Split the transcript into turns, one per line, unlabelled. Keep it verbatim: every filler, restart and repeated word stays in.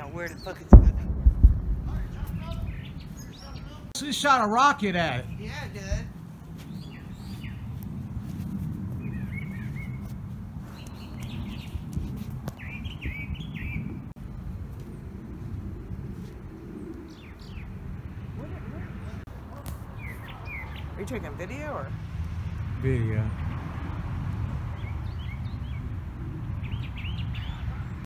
Now, where the fuck is it gonna go?
She shot a rocket at it.
Yeah, it did. Are you taking video or?
Video.